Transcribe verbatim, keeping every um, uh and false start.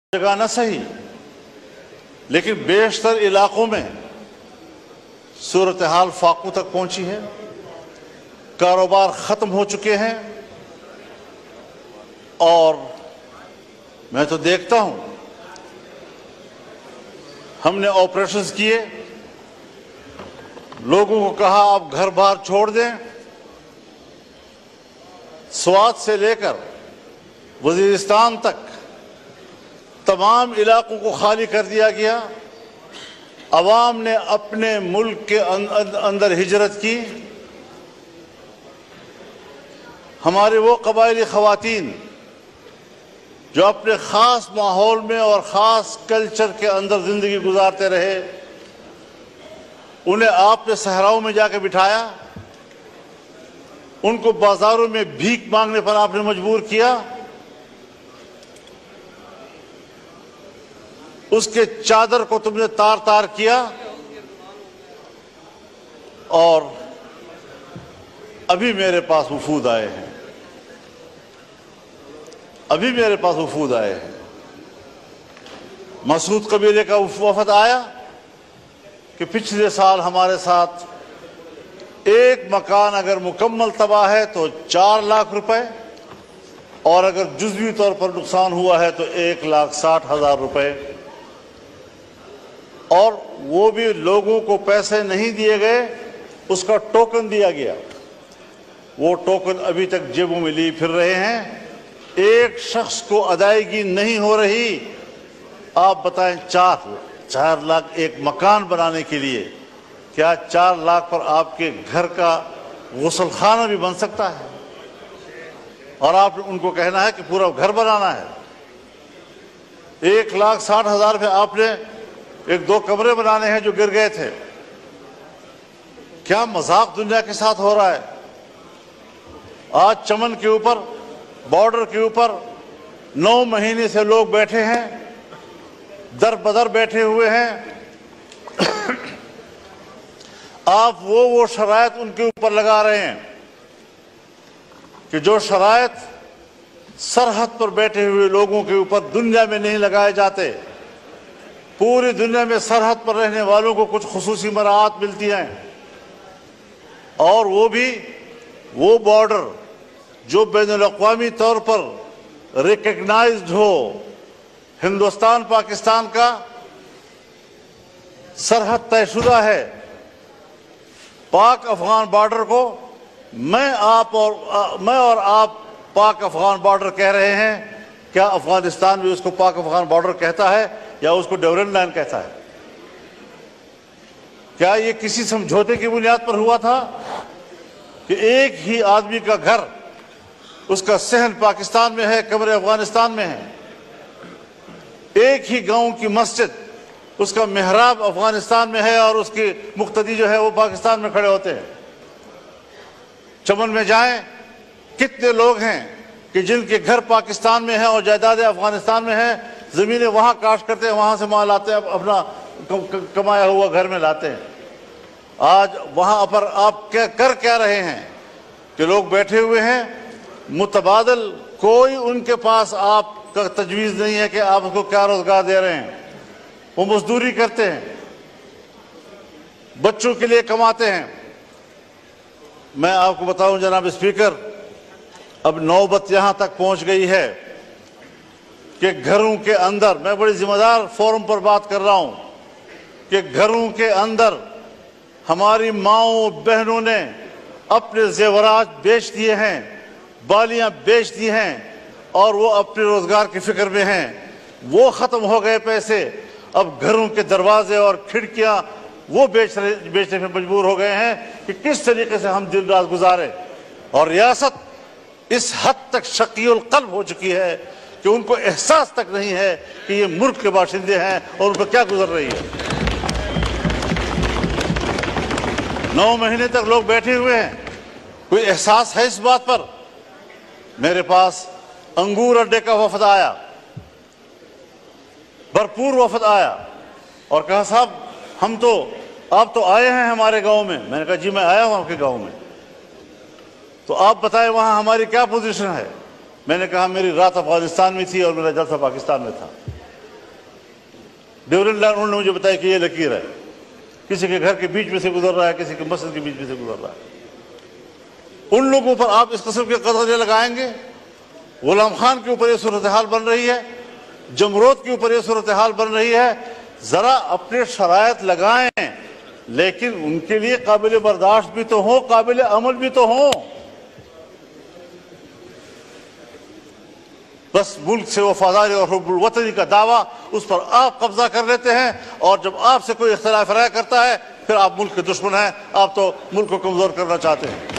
جگہ نہ صحیح لیکن بیشتر علاقوں میں صورتحال فاقوں تک پہنچی ہے، کاروبار ختم ہو چکے ہیں، اور میں تو دیکھتا ہوں ہم نے آپریشنز کیے، لوگوں کو کہا آپ گھر بار چھوڑ دیں، سوات سے لے کر وزیرستان تک تمام علاقوں کو خالی کر دیا گیا، عوام نے اپنے ملک کے اندر ہجرت کی۔ ہمارے وہ قبائلی خواتین جو اپنے خاص ماحول میں اور خاص کلچر کے اندر زندگی گزارتے رہے، انہیں آپ نے صحراؤں میں جا کے بٹھایا، ان کو بازاروں میں بھیک مانگنے پر آپ نے مجبور کیا، اس کے چادر کو تم نے تار تار کیا، اور ابھی میرے پاس وفود آئے ہیں ابھی میرے پاس وفود آئے ہیں مسعود قبیلے کا وفد آیا کہ پچھلے سال ہمارے ساتھ ایک مکان اگر مکمل تباہ ہے تو چار لاکھ روپے، اور اگر جزوی طور پر نقصان ہوا ہے تو ایک لاکھ ساٹھ ہزار روپے، اور وہ بھی لوگوں کو پیسے نہیں دیے گئے، اس کا ٹوکن دیا گیا، وہ ٹوکن ابھی تک جیبوں میں لی پھر رہے ہیں، ایک شخص کو ادائیگی نہیں ہو رہی۔ آپ بتائیں چار چار لاکھ ایک مکان بنانے کے لیے، کیا چار لاکھ پر آپ کے گھر کا غسل خانہ بھی بن سکتا ہے؟ اور آپ ان کو کہنا ہے کہ پورا گھر بنانا ہے۔ ایک لاکھ ساٹھ ہزار پہ آپ نے ایک دو کمرے بنانے ہیں جو گر گئے تھے۔ کیا مذاق دنیا کے ساتھ ہو رہا ہے؟ آج چمن کے اوپر، بارڈر کے اوپر نو مہینے سے لوگ بیٹھے ہیں، در بدر بیٹھے ہوئے ہیں، آپ وہ وہ شرائط ان کے اوپر لگا رہے ہیں کہ جو شرائط سرحد پر بیٹھے ہوئے لوگوں کے اوپر دنیا میں نہیں لگائے جاتے۔ پوری دنیا میں سرحد پر رہنے والوں کو کچھ خصوصی مراعات ملتی ہیں، اور وہ بھی وہ بارڈر جو بین الاقوامی طور پر ریکگنائزڈ ہو۔ ہندوستان پاکستان کا سرحد طے شدہ ہے، پاک افغان بارڈر کو میں آپ اور میں اور آپ پاک افغان بارڈر کہہ رہے ہیں، کیا افغانستان بھی اس کو پاک افغان بارڈر کہتا ہے یا اس کو ڈیورنڈ لائن کہتا ہے؟ کیا یہ کسی سمجھوتے کی بنیاد پر ہوا تھا کہ ایک ہی آدمی کا گھر، اس کا صحن پاکستان میں ہے، کمرے افغانستان میں ہے، ایک ہی گاؤں کی مسجد، اس کا محراب افغانستان میں ہے اور اس کی مقتدی جو ہے وہ پاکستان میں کھڑے ہوتے ہیں؟ چمن میں جائیں، کتنے لوگ ہیں کہ جن کے گھر پاکستان میں ہیں اور جائیدادیں افغانستان میں ہیں، زمینیں وہاں کاشت کرتے ہیں، وہاں سے مال لاتے ہیں، اپنا کمایا ہوا گھر میں لاتے ہیں۔ آج وہاں پر آپ کر کیا رہے ہیں کہ لوگ بیٹھے ہوئے ہیں، متبادل کوئی ان کے پاس آپ کا تجویز نہیں ہے کہ آپ اس کو کیا روزگار دے رہے ہیں۔ وہ مزدوری کرتے ہیں، بچوں کے لیے کماتے ہیں۔ میں آپ کو بتاؤں جناب اسپیکر، اب نوبت یہاں تک پہنچ گئی ہے کہ گھروں کے اندر، میں بڑی ذمہ دار فورم پر بات کر رہا ہوں، کہ گھروں کے اندر ہماری ماؤں بہنوں نے اپنے زیورات بیچ دیے ہیں، بالیاں بیچ دی ہیں، اور وہ اپنے روزگار کی فکر میں ہیں۔ وہ ختم ہو گئے پیسے، اب گھروں کے دروازے اور کھڑکیاں وہ بیچنے میں مجبور ہو گئے ہیں کہ کس طریقے سے ہم دن رات گزارے۔ اور ریاست اس حد تک شقی القلب ہو چکی ہے کہ ان کو احساس تک نہیں ہے کہ یہ ملک کے باشندے ہیں اور ان پر کیا گزر رہی ہے۔ نو مہینے تک لوگ بیٹھے ہوئے ہیں، کوئی احساس ہے اس بات پر؟ میرے پاس انگور اڈے کا وفد آیا، بھرپور وفد آیا، اور کہا صاحب ہم تو آپ تو آئے ہیں ہمارے گاؤں میں۔ میں نے کہا جی میں آیا ہوں آپ کے گاؤں میں، تو آپ بتائیں وہاں ہماری کیا پوزیشن ہے؟ میں نے کہا میری رات افغانستان میں تھی اور میرا جلسہ پاکستان میں تھا۔ ڈیورنڈ لائن انہوں نے مجھے بتایا کہ یہ لکیر ہے، کسی کے گھر کے بیچ میں سے گزر رہا ہے، کسی کے مسجد کے بیچ میں سے گزر رہا ہے۔ ان لوگوں پر آپ اس قسم کے قدرے لگائیں گے؟ غلام خان کے اوپر یہ صورتحال بن رہی ہے، جمرود کے اوپر یہ صورتحال بن رہی ہے۔ ذرا اپنے شرائط لگائیں، لیکن ان کے لیے قابل برداشت بھی تو ہوں، قابل عمل بھی تو ہوں۔ بس ملک سے وفاداری اور حب الوطنی کا دعویٰ، اس پر آپ قبضہ کر لیتے ہیں، اور جب آپ سے کوئی اختلاف رائے کرتا ہے پھر آپ ملک کے دشمن ہیں، آپ تو ملک کو کمزور کرنا چاہتے ہیں۔